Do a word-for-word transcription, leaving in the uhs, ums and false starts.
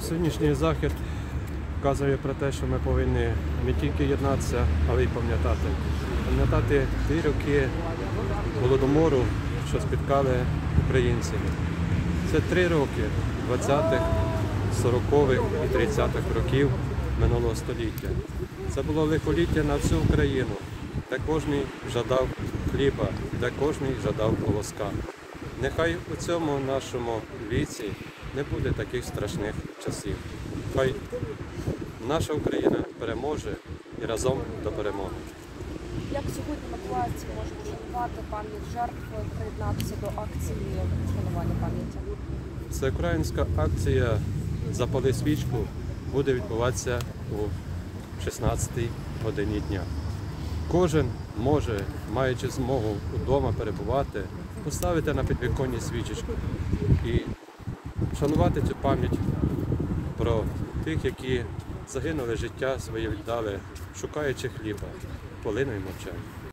Сьогоднішній захід вказує про те, що ми повинні не тільки єднатися, але й пам'ятати. Пам'ятати ті роки голодомору, що спіткали українців. Це три роки двадцятих, сорокових і тридцятих років минулого століття. Це було лихоліття на всю Україну, де кожен жадав хліба, де кожен жадав колоска. Нехай у цьому нашому віці не буде таких страшних часів. Хай наша Україна переможе і разом до перемоги. Як сьогодні миколаївці можуть вшанувати пам'ять жертв, приєднатися до акції вшанування пам'яті? Це українська акція «Запали свічку» буде відбуватися у шістнадцятій годині дня. Кожен може, маючи змогу вдома перебувати, поставити на підвіконні свічечку і вшанувати цю пам'ять про тих, які загинули, життя своє віддали, шукаючи хліба, хвилиною мовчання.